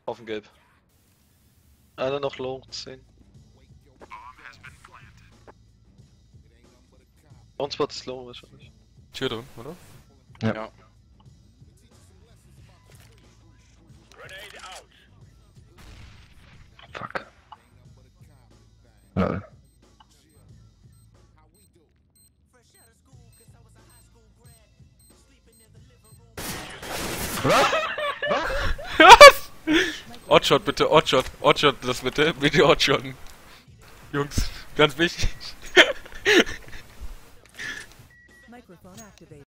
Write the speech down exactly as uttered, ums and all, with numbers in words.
Auf dem Gelb. Einer noch low, zehn. Und Spot ist low wahrscheinlich. Tür drin, oder? Ja. Ja. Fuck. Lol. Was? Was? Oddshot bitte, Oddshot, Oddshot das bitte, bitte Oddshotten. Jungs, ganz wichtig. Microphone activated.